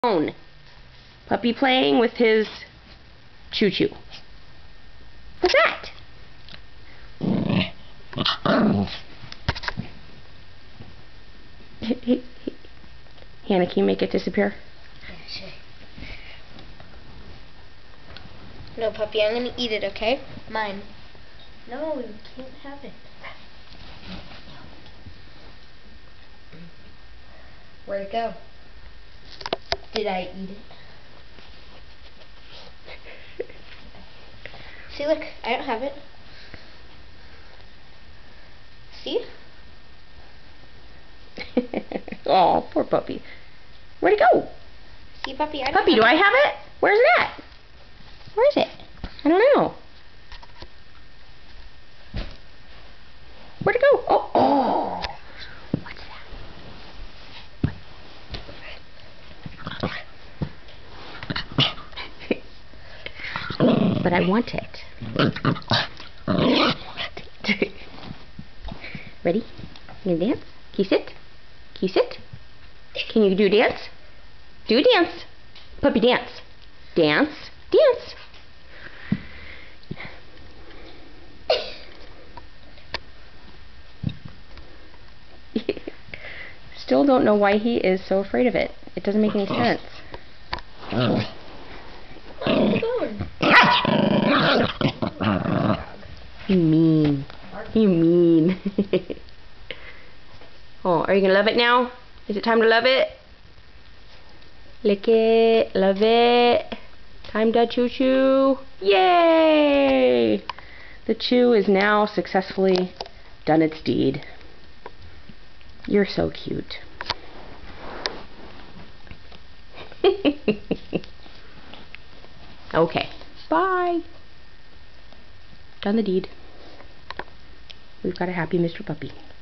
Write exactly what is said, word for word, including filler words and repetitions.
phone. Puppy playing with his choo-choo. What's that? Hannah, can you make it disappear? Yeah, sure. No, puppy, I'm gonna eat it, okay? Mine. No, you can't have it. Where'd it go? Did I eat it? See, look, I don't have it. See? Oh, poor puppy. Where'd it go? See, puppy, I don't Puppy, have do it. I have it? Where's it at? Where is it? I don't know. Where'd it go? Oh, oh. What's that? But I want it. Ready? You gonna dance? Can you sit? Can you sit? Can you do a dance? Do a dance. Puppy, dance. Dance. Dance. Still don't know why he is so afraid of it. It doesn't make any sense. You mean. You mean. Oh, are you gonna love it now? Is it time to love it? Lick it. Love it. Time to choo-choo. Yay! The chew is now successfully done its deed. You're so cute. Okay. Bye. Done the deed. We've got a happy Mister Puppy.